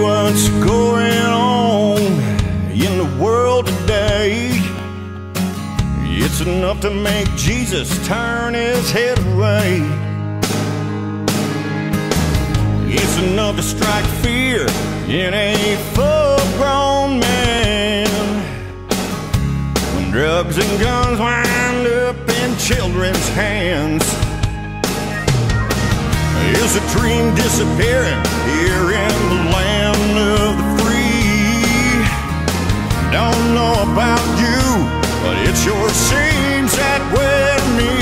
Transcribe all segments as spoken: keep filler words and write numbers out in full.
what's going on in the world today. It's enough to make Jesus turn his head away. It's enough to strike fear in a full-grown man. When drugs and guns wind up in children's hands, is a dream disappearing here in the land of the free? Don't know about you, but it sure seems that way to me.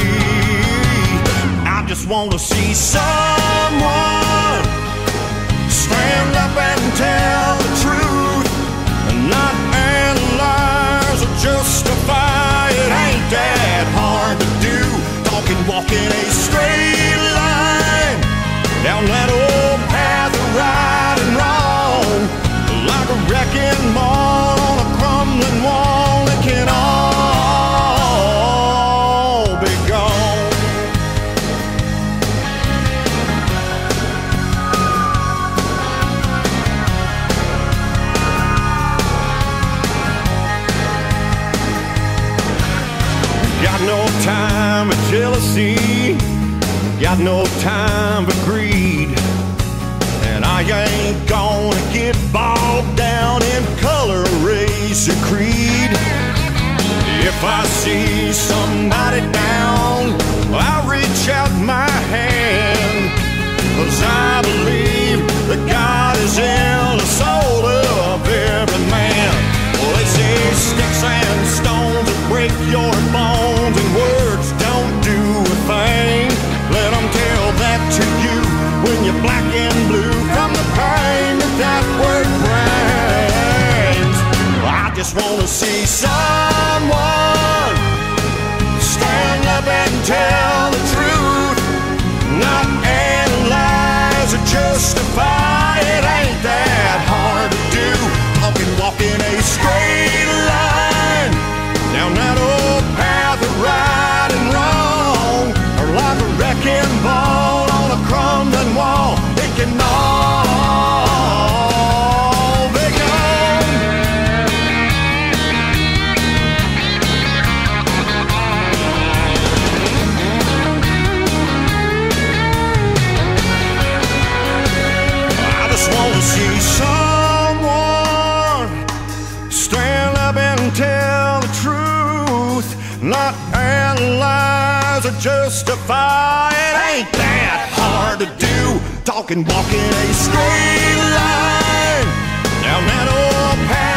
I just want to see someone stand up and tell the truth, and not analyze or justify. It ain't that hard to do. Talking, walking a straight line down that old path of right and wrong, like a wrecking ball on a crumbling wall. It can all be gone. Got no time for jealousy, got no time for greed, and I ain't gonna get bogged down in color, race, or creed. If I see somebody down, I'll reach out my hand, 'cause I believe that God is in the soul of every man. Well, they say sticks and stones will break your bones, and words don't do a thing. Let them tell that to you when you're black and blue from the pain that that word brings. I just want to see someone stand up and tell the truth, not analyze or justify. It ain't that hard to do. Talking, walking a straight line down that old path of right and wrong, or like a wrecking ball on a crumbling wall. It can all be gone. I just want to see someone stand up and tell the truth, not analyze or justify. It ain't that hard to do. Talking, walking a straight line down that old path